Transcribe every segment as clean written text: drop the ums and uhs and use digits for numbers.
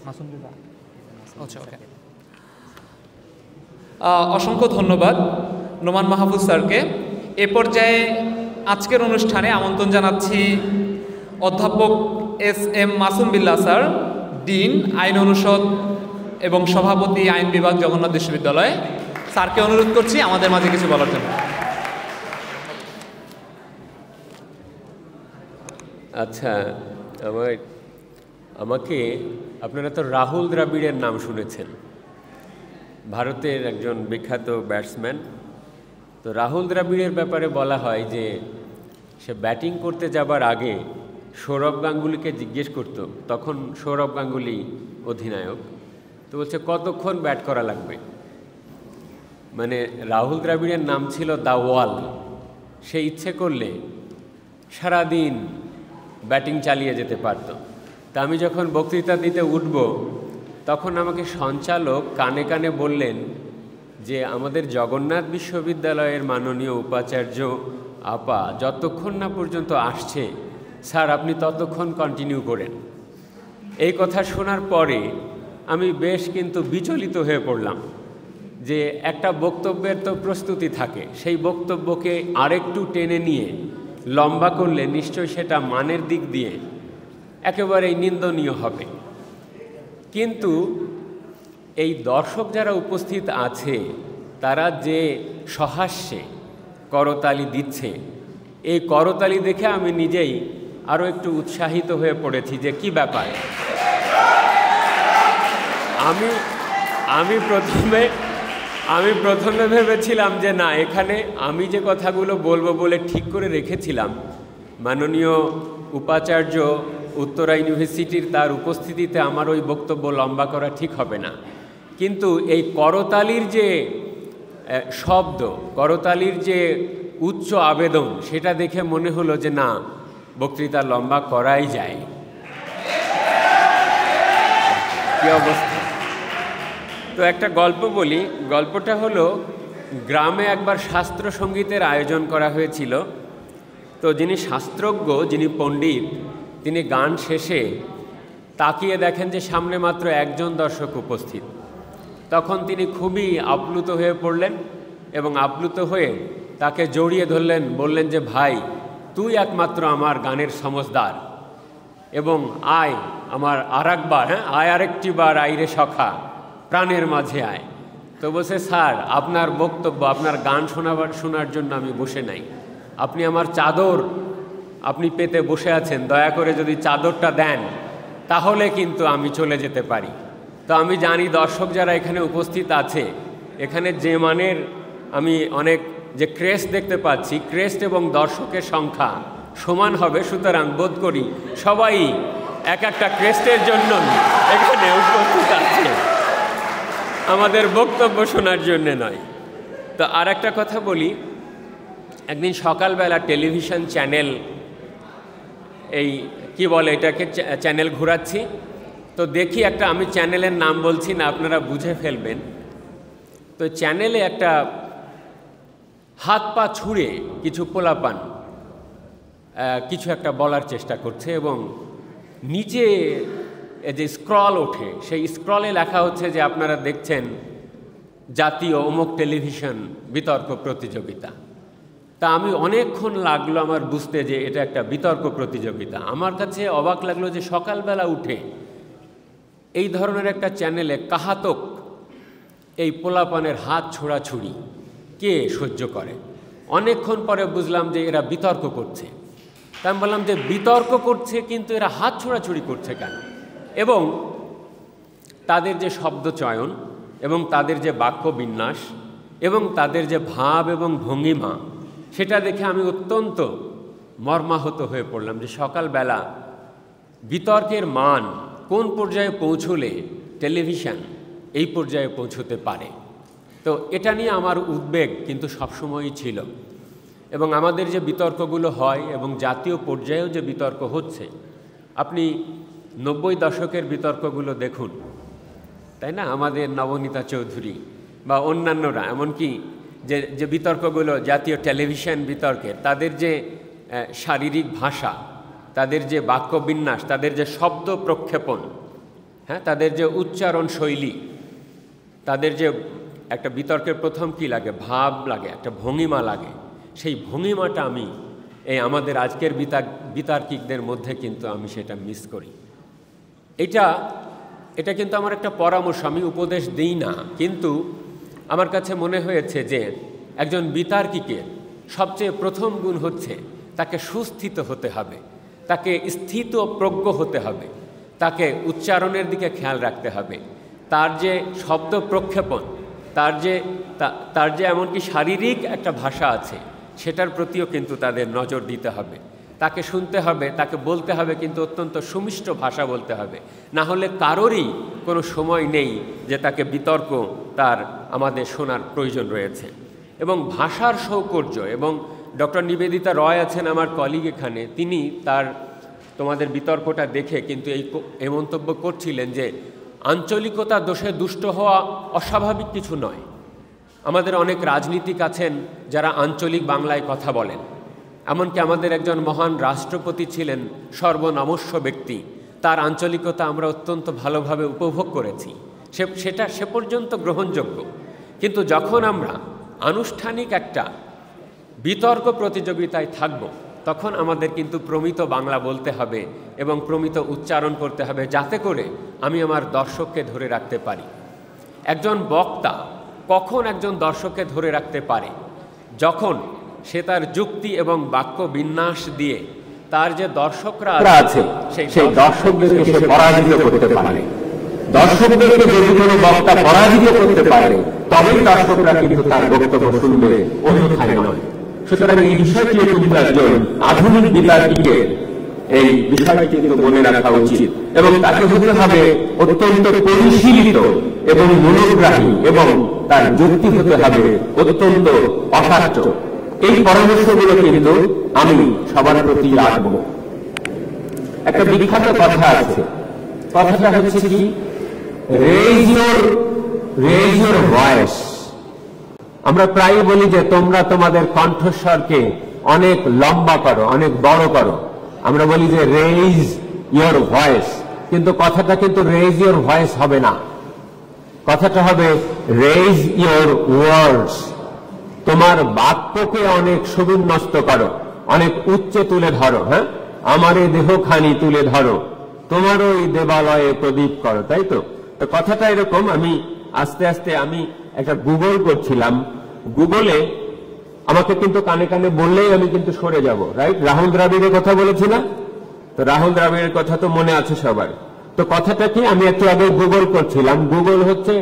আচ্ছা, ওকে। অসংখ্য ধন্যবাদ নোমান মাহফুজ স্যারকে। এ পর্যায়ে আজকের অনুষ্ঠানে আমন্ত্রণ জানাচ্ছি অধ্যাপক S M. Masum Billah sir, dean, আইন অনুষদ এবং সভাপতি আইন বিভাগ, জগন্নাথ বিশ্ববিদ্যালয়। স্যারকে অনুরোধ করছি আমাদের মাঝে কিছু বলার জন্য। আচ্ছা, আমাকে আপনারা তো রাহুল দ্রাবিড়ের নাম শুনেছেন, ভারতের একজন বিখ্যাত ব্যাটসম্যান। তো রাহুল দ্রাবিড়ের ব্যাপারে বলা হয় যে সে ব্যাটিং করতে যাবার আগে সৌরভ গাঙ্গুলিকে জিজ্ঞেস করত, তখন সৌরভ গাঙ্গুলি অধিনায়ক, তো বলছে কতক্ষণ ব্যাট করা লাগবে। মানে রাহুল দ্রাবিড়ের নাম ছিল দ্য ওয়াল, সে ইচ্ছে করলে সারাদিন ব্যাটিং চালিয়ে যেতে পারত। তা আমি যখন বক্তৃতা দিতে উঠব তখন আমাকে সঞ্চালক কানে কানে বললেন যে আমাদের জগন্নাথ বিশ্ববিদ্যালয়ের মাননীয় উপাচার্য আপা যতক্ষণ না পর্যন্ত আসছে স্যার আপনি ততক্ষণ কন্টিনিউ করেন। এই কথা শোনার পরে আমি বেশ কিন্তু বিচলিত হয়ে পড়লাম যে একটা বক্তব্যের তো প্রস্তুতি থাকে, সেই বক্তব্যকে আরেকটু টেনে নিয়ে লম্বা করলে নিশ্চয়ই সেটা মানের দিক দিয়ে একেবারেই নিন্দনীয় হবে। কিন্তু এই দর্শক যারা উপস্থিত আছে তারা যে সহাস্যে করতালি দিচ্ছে, এই করতালি দেখে আমি নিজেই আরও একটু উৎসাহিত হয়ে পড়েছি যে কি ব্যাপার। আমি প্রথমে ভেবেছিলাম যে না, এখানে আমি যে কথাগুলো বলবো বলে ঠিক করে রেখেছিলাম, মাননীয় উপাচার্য উত্তরা ইউনিভার্সিটির তার উপস্থিতিতে আমার ওই বক্তব্য লম্বা করা ঠিক হবে না। কিন্তু এই করতালির যে শব্দ, করতালির যে উচ্চ আবেদন, সেটা দেখে মনে হলো যে না, বক্তৃতা লম্বা করাই যায়। কি অবস্থা। তো একটা গল্প বলি। গল্পটা হলো, গ্রামে একবার শাস্ত্র সঙ্গীতের আয়োজন করা হয়েছিল। তো যিনি শাস্ত্রজ্ঞ, যিনি পণ্ডিত, তিনি গান শেষে তাকিয়ে দেখেন যে সামনে মাত্র একজন দর্শক উপস্থিত। তখন তিনি খুবই আপ্লুত হয়ে পড়লেন এবং আপ্লুত হয়ে তাকে জড়িয়ে ধরলেন, বললেন যে ভাই তুই একমাত্র আমার গানের সমজদার, এবং আয় আমার আরেকবার, আয় আরেকটি বার আইরে সখা, প্রাণের মাঝে আয়। তো বলছে স্যার আপনার বক্তব্য, আপনার গান শোনার জন্য আমি বসে নাই, আপনি আমার চাদর আপনি পেতে বসে আছেন, দয়া করে যদি চাদরটা দেন তাহলে কিন্তু আমি চলে যেতে পারি। তো আমি জানি দর্শক যারা এখানে উপস্থিত আছে, এখানে যে মানের আমি অনেক যে ক্রেস্ট দেখতে পাচ্ছি, ক্রেস্ট এবং দর্শকের সংখ্যা সমান হবে, সুতরাং বোধ করি সবাই এক একটা ক্রেস্টের জন্য এখানে উপস্থিত আছে, আমাদের বক্তব্য শোনার জন্য নয়। তো আর একটা কথা বলি, একদিন সকালবেলা টেলিভিশন চ্যানেল, এই কি বলে এটাকে, চ্যানেল ঘোরাচ্ছি, তো দেখি একটা, আমি চ্যানেলের নাম বলছি না, আপনারা বুঝে ফেলবেন। তো চ্যানেলে একটা হাত পা ছুঁড়ে কিছু পোলাপান কিছু একটা বলার চেষ্টা করছে এবং নিচে যে স্ক্রল ওঠে, সেই স্ক্রলে লেখা হচ্ছে যে আপনারা দেখছেন জাতীয় অমুক টেলিভিশন বিতর্ক প্রতিযোগিতা। তা আমি অনেকক্ষণ লাগলো আমার বুঝতে যে এটা একটা বিতর্ক প্রতিযোগিতা। আমার কাছে অবাক লাগলো যে সকালবেলা উঠে এই ধরনের একটা চ্যানেলে কাহাতক এই পোলাপানের হাত ছোড়াছুড়ি কে সহ্য করে। অনেকক্ষণ পরে বুঝলাম যে এরা বিতর্ক করছে। তা আমি বললাম যে বিতর্ক করছে কিন্তু এরা হাত ছোড়াছুড়ি করছে কেন? এবং তাদের যে শব্দ চয়ন এবং তাদের যে বাক্য বিন্যাস এবং তাদের যে ভাব এবং ভঙ্গিমা, সেটা দেখে আমি অত্যন্ত মর্মাহত হয়ে পড়লাম যে সকালবেলা বিতর্কের মান কোন পর্যায়ে পৌঁছলে টেলিভিশন এই পর্যায়ে পৌঁছতে পারে। তো এটা নিয়ে আমার উদ্বেগ কিন্তু সবসময়ই ছিল। এবং আমাদের যে বিতর্কগুলো হয় এবং জাতীয় পর্যায়েও যে বিতর্ক হচ্ছে, আপনি 90 দশকের বিতর্কগুলো দেখুন, তাই না? আমাদের নবনীতা চৌধুরী বা অন্যান্যরা, এমনকি যে বিতর্কগুলো জাতীয় টেলিভিশন বিতর্কের, তাদের যে শারীরিক ভাষা, তাদের যে বাক্যবিন্যাস, তাদের যে শব্দ প্রক্ষেপণ, হ্যাঁ, তাদের যে উচ্চারণ শৈলী, তাদের যে একটা বিতর্কের প্রথম কি লাগে, ভাব লাগে, একটা ভঙ্গিমা লাগে, সেই ভঙ্গিমাটা আমি এই আমাদের আজকের বিতার্কিকদের মধ্যে কিন্তু আমি সেটা মিস করি। এটা কিন্তু আমার একটা পরামর্শ, আমি উপদেশ দিই না, কিন্তু আমার কাছে মনে হয়েছে যে একজন বিতার্কিকের সবচেয়ে প্রথম গুণ হচ্ছে তাকে সুস্থিত হতে হবে, তাকে স্থিতপ্রজ্ঞ হতে হবে, তাকে উচ্চারণের দিকে খেয়াল রাখতে হবে, তার যে শব্দ প্রক্ষেপণ, তার যে এমনকি শারীরিক একটা ভাষা আছে সেটার প্রতিও কিন্তু তাদের নজর দিতে হবে। তাকে শুনতে হবে, তাকে বলতে হবে, কিন্তু অত্যন্ত সুমিষ্ট ভাষা বলতে হবে, না হলে কারোরই কোনো সময় নেই যে তাকে বিতর্ক আমাদের শোনার প্রয়োজন রয়েছে। এবং ভাষার সৌকর্য, এবং ডক্টর নিবেদিতা রয় আছেন আমার কলিগ এখানে, তিনি তোমাদের বিতর্কটা দেখে কিন্তু এই মন্তব্য করছিলেন যে আঞ্চলিকতা দোষে দুষ্ট হওয়া অস্বাভাবিক কিছু নয়। আমাদের অনেক রাজনীতিক আছেন যারা আঞ্চলিক বাংলায় কথা বলেন, এমনকি আমাদের একজন মহান রাষ্ট্রপতি ছিলেন, সর্বনমস্য ব্যক্তি, তার আঞ্চলিকতা আমরা অত্যন্ত ভালোভাবে উপভোগ করেছি, সেটা সে পর্যন্ত গ্রহণযোগ্য। কিন্তু যখন আমরা আনুষ্ঠানিক একটা বিতর্ক প্রতিযোগিতায় থাকব, তখন আমাদের কিন্তু প্রমিত বাংলা বলতে হবে এবং প্রমিত উচ্চারণ করতে হবে, যাতে করে আমি আমার দর্শককে ধরে রাখতে পারি। একজন বক্তা কখন একজন দর্শককে ধরে রাখতে পারে? যখন সে তার যুক্তি এবং বাক্য বিন্যাস দিয়ে তার যে দর্শকরা আছে সেই দর্শকদেরকে সে পরাজিত করতে পারে। দর্শকদেরকে যদি কোনো বক্তা পরাজিত করতে পারে, তবেই দর্শকরা কিন্তু তার বক্তব্য শুনবে, অন্যথায় নয়। সুতরাং এই বিষয়টি কিন্তু একজন আধুনিক বিতার্কিকের এই বিষয়টি কিন্তু মনে রাখা উচিত, এবং তাকে হতে হবে অত্যন্ত পরিশীলিত এবং মনোগ্রাহী, এবং তার যুক্তি হতে হবে অত্যন্ত অসাধ্য। এই পরামর্শগুলো কিন্তু আমি সবার প্রতি রাখব। একটা বিখ্যাত কথা আছে, কথাটা হচ্ছে কি, রেইজ ইওর ভয়েস। আমরা প্রায় বলি যে তোমরা তোমাদের কণ্ঠস্বরকে অনেক লম্বা করো, অনেক বড় করো, আমরা বলি যে রেইজ ইওর ভয়েস, কিন্তু কথাটা কিন্তু রেইজ ইওর ভয়েস হবে না, কথাটা হবে রেইজ ইওর ওয়ার্ডস। তোমার বাক্যকে অনেক সুবিন্যস্ত করো, অনেক উচ্চে তুলে ধরো। হ্যাঁ, আমার এই দেহখানি তুলে ধরো, তোমারও এই দেবালয়ে প্রদীপ করো, তাই তো? তো কথাটা এরকম। আমি আস্তে আস্তে আমি একটা গুগল করছিলাম, গুগলে আমাকে কিন্তু কানে কানে বললেই আমি কিন্তু সরে যাব, রাইট? রাহুল দ্রাবিড়ের কথা বলেছি না? তো রাহুল দ্রাবিড়ের কথা তো মনে আছে সবার। তো কথাটা কি, আমি একটু আগে গুগল করছিলাম, গুগল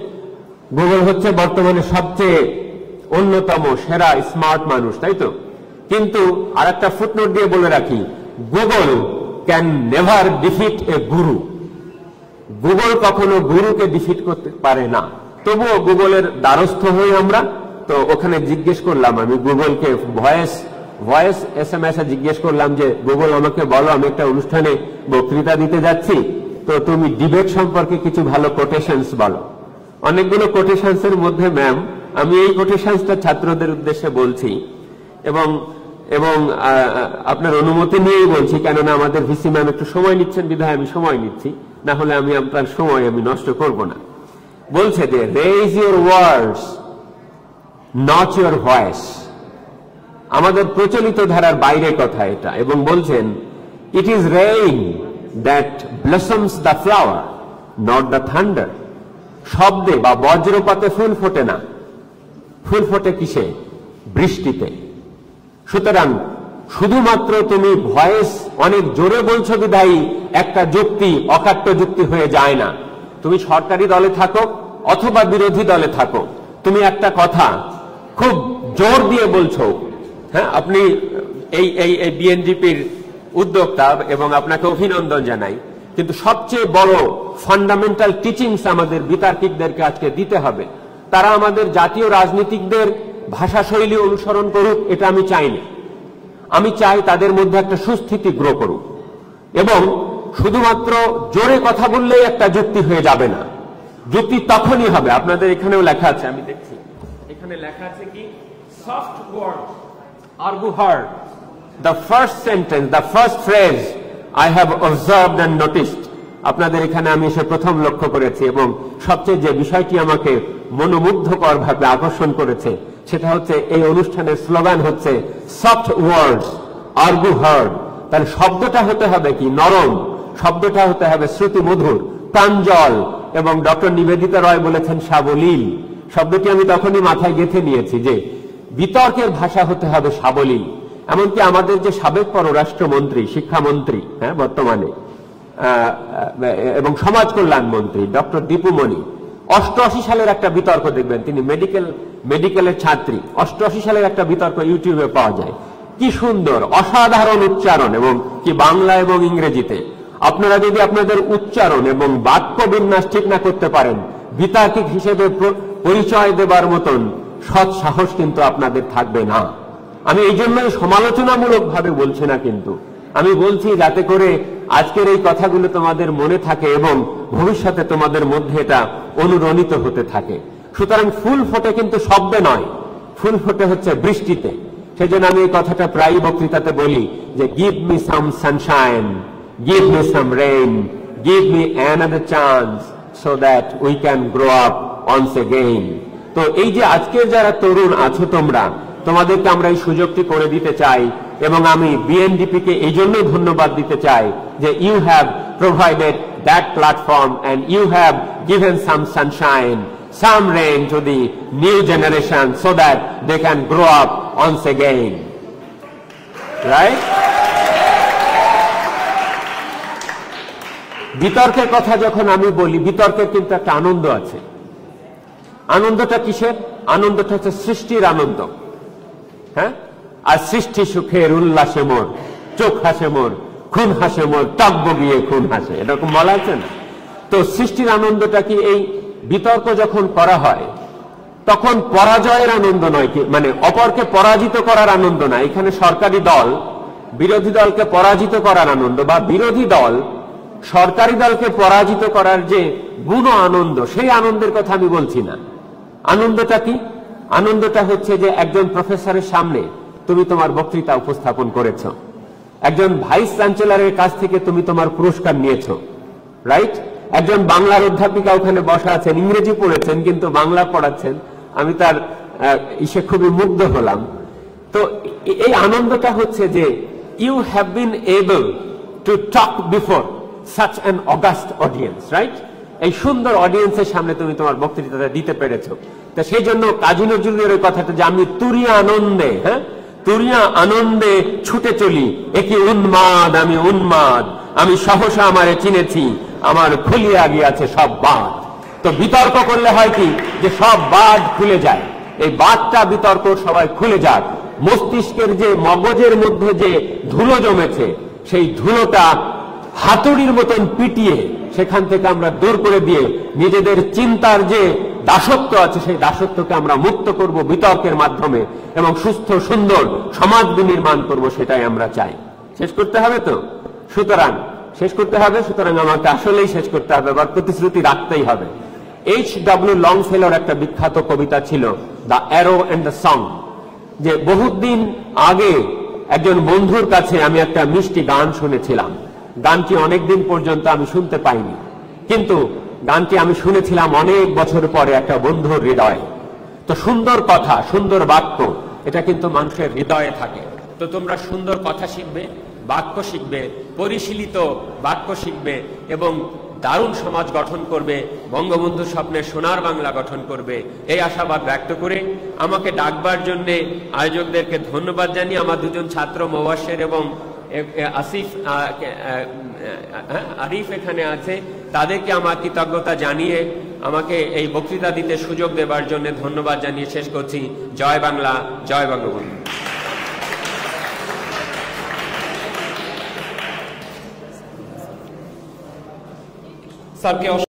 হচ্ছে বর্তমানে সবচেয়ে অন্যতম সেরা স্মার্ট মানুষ, তাই তো? কিন্তু আর একটা ফুটনোট দিয়ে বলে রাখি, Google can never defeat a guru. Google কখনো গুরুকে ডিফিট করতে পারে না। তবুও গুগলের দ্বারস্থ হই আমরা। তো ওখানে জিজ্ঞেস করলাম, আমি গুগলকে ভয়েস SMS এ জিজ্ঞেস করলাম যে গুগল আমাকে বলো, আমি একটা অনুষ্ঠানে বক্তৃতা দিতে যাচ্ছি, তো তুমি ডিবেট সম্পর্কে কিছু ভালো কোটেশনস বলো। অনেকগুলো কোটেশনস এর মধ্যে ম্যাম আমি এই কোটেশনসটা ছাত্রদের উদ্দেশ্যে বলছি, এবং আপনার অনুমতি নিয়েই বলছি, কেননা আমাদের ভিসি ম্যাম একটু সময় নিচ্ছেন, বিধায় আমি সময় নিচ্ছি, না হলে আমি আপনার সময় আমি নষ্ট করব না। বলছে যে raise your words not your voice. আমাদের প্রচলিত ধারার বাইরে কথা এটা, এবং বলছেন it is rain that blossoms the flower not the thunder. শব্দে বা বজ্রপাতে ফুল ফোটে না, ফুল ফোটে কিসে? বৃষ্টিতে। সুতরাং শুধুমাত্র তুমি ভয়েস অনেক জোরে বলছো বিধায়ী একটা যুক্তি অকাট্য যুক্তি হয়ে যায় না। তুমি সরকারি দলে থাকো অথবা বিরোধী দলে থাকো, তুমি একটা কথা খুব জোর দিয়ে বলছো, হ্যাঁ, আপনি এই বিএনজিপির উদ্যোক্তা এবং আপনাকে অভিনন্দন জানাই, কিন্তু সবচেয়ে বড় ফান্ডামেন্টাল টিচিংস আমাদের বিতার্কিকদেরকে আজকে দিতে হবে। তারা আমাদের জাতীয় রাজনীতিকদের ভাষাশৈলী অনুসরণ করুক, এটা আমি চাই না। আমি চাই তাদের মধ্যে একটা সুস্থিতি গ্রো করুক, এবং শুধুমাত্র জোরে কথা বললেই একটা যুক্তি হয়ে যাবে না। যুক্তি তখনই হবে, আপনাদের এখানেও লেখা আছে, আমি দেখছি এখানে লেখা আছে কি, soft word argue hard. The first sentence, the first phrase I have observed and noticed আপনাদের এখানে আমি এসে প্রথম লক্ষ্য করেছি, এবং সবচেয়ে যে বিষয়টি আমাকে মনোমুগ্ধকর ভাবে আকর্ষণ করেছে সেটা হচ্ছে এই অনুষ্ঠানের স্লোগান হচ্ছে সফট ওয়ার্ডস আরগু হার্ড। তাহলে শব্দটা হতে হবে কি নরম, শব্দটা হতে হবে শ্রুতি মধুর, প্রাঞ্জল, এবং ডক্টর নিবেদিতা রয় বলেছেন সাবলীল। শব্দটি আমি তখনই মাথায় গেঁথে নিয়েছি যে বিতর্কের ভাষা হতে হবে সাবলীল। এমনকি আমাদের যে সাবেক পররাষ্ট্রমন্ত্রী, শিক্ষামন্ত্রী বর্তমানে এবং সমাজ কল্যাণ মন্ত্রী ডক্টর দীপুমণি 88 সালের একটা বিতর্ক দেখবেন, তিনি মেডিকেলের ছাত্রী, 88 সালের একটা বিতর্ক ইউটিউবে পাওয়া যায়। কি সুন্দর অসাধারণ উচ্চারণ, এবং কি বাংলা এবং ইংরেজিতে। আপনারা যদি আপনাদের উচ্চারণ এবং বাক্য বিন্যাস ঠিক না করতে পারেন, বিতার্কিক হিসেবে পরিচয় দেবার মতন সৎ সাহস কিন্তু আপনাদের থাকবে না। আমি এই জন্যই সমালোচনামূলক ভাবে বলছি না, কিন্তু আমি বলছি যাতে করে আজকের এই কথাগুলো তোমাদের মনে থাকে এবং ভবিষ্যতে তোমাদের মধ্যে এটা অনুরণিত হতে থাকে। সুতরাং ফুল ফোটে কিন্তু শব্দে নয়, ফুল ফোটে হচ্ছে বৃষ্টিতে। সেই জন্য আমি এই কথাটা প্রায় বক্তৃতাতে বলি যে give me some sunshine, give me some rain, give me another chance so that we can grow up once again. তো এই যে আজকের যারা তরুণ আছো তোমরা, তোমাদেরকে আমরা এই সুযোগটি করে দিতে চাই, এবং আমি বিএনডিপি কে এই জন্যই ধন্যবাদ দিতে চাই যে you have provided that platform and you have given some sunshine, some rain to the new generation so that they can grow up once again. Right? বিতর্কের কথা যখন আমি বলি, বিতর্কের কিন্তু একটা আনন্দ আছে। আনন্দটা কিসের? আনন্দটা হচ্ছে সৃষ্টির আনন্দ। হ্যাঁ, আর সৃষ্টি সুখের উল্লাসে মোর, চোখ হাসে মোর, খুন হাসে মোর, টক বগিয়ে খুন হাসে, এরকম বলা আছে না? তো সৃষ্টির আনন্দটা কি? এই বিতর্ক যখন করা হয় তখন পরাজয়ের আনন্দ নয়, কি মানে অপরকে পরাজিত করার আনন্দ না। এখানে সরকারি দল বিরোধী দলকে পরাজিত করার আনন্দ, বা বিরোধী দল সরকারি দলকে পরাজিত করার যে গুণ আনন্দ, সেই আনন্দের কথা আমি বলছি না। আনন্দটা কি? আনন্দটা হচ্ছে যে একজন প্রফেসরের সামনে তুমি তোমার বক্তৃতা উপস্থাপন করেছ, একজন ভাইস চ্যান্সেলরের কাছ থেকে তুমি তোমার পুরস্কার নিয়েছ, রাইট? একজন বাংলার অধ্যাপিকা ওখানে বসা আছেন, ইংরেজি পড়েছেন কিন্তু বাংলা পড়াচ্ছেন, আমি তার ইসে খুবই মুগ্ধ হলাম। তো এই আনন্দটা হচ্ছে যে you have been able to talk before such an august audience, right? এই সুন্দর অডিয়েন্সের সামনে তুমি তোমার বক্তৃতাটা দিতে পেরেছো। তো সেই জন্য কাজী নজরুলের ওই কথাটা যে আমি তুরিয়া আনন্দে, হ্যাঁ, তুরিয়া আনন্দে ছুটে চলি, একি উন্মাদ আমি উন্মাদ, আমি সহসা আমারে চিনেছি, আমার খুলিয়া গিয়াছে সব বাঁধ। তো বিতর্ক করলে হয় কি যে সব বাঁধ খুলে যায়। এই বাঁধটা বিতর্ক সবাই খুলে যাক। মস্তিষ্কের যে মগজের মধ্যে যে ধুলো জমেছে, সেই ধুলোটা হাতুড়ির মতন পিটিয়ে সেখান থেকে আমরা দূর করে দিয়ে নিজেদের চিন্তার যে দাসত্ব আছে সেই দাসত্বকে আমরা মুক্ত করব বিতর্কের মাধ্যমে, এবং সুস্থ সুন্দর সমাজ বিনির্মাণ করব, সেটাই আমরা চাই। শেষ করতে হবে তো, সুতরাং শেষ করতে হবে, সুতরাং আমাকে আসলেই শেষ করতে হবে, বা প্রতিশ্রুতি রাখতেই হবে। H.W. লংফেলোর একটা বিখ্যাত কবিতা ছিল the arrow and the song, যে বহুদিন আগে একজন বন্ধুর কাছে আমি একটা মিষ্টি গান শুনেছিলাম। গানটি অনেকদিন পর্যন্ত আমি শুনতে পাইনি, কিন্তু গানটি আমি শুনেছিলাম অনেক বছর পরে একটা বন্ধুর হৃদয়ে। তো সুন্দর কথা, সুন্দর বাক্য, এটা কিন্তু মানুষের হৃদয়ে থাকে। তো তোমরা সুন্দর কথা শিখবে, বাক্য শিখবে, পরিশীলিত বাক্য শিখবে, এবং দারুণ সমাজ গঠন করবে, বঙ্গবন্ধু স্বপ্নের সোনার বাংলা গঠন করবে, এই আশাবাদ ব্যক্ত করে আমাকে ডাকবার জন্যে আয়োজকদেরকে ধন্যবাদ জানিয়ে আমার দুজন ছাত্র মোবাশ্বের এবং আরিফ এখানে আছে, তাদেরকে আমার কৃতজ্ঞতা জানিয়ে আমাকে এই বক্তৃতা দিতে সুযোগ দেবার জন্য ধন্যবাদ জানিয়ে শেষ করছি। জয় বাংলা, জয় বঙ্গবন্ধু। স্যারকে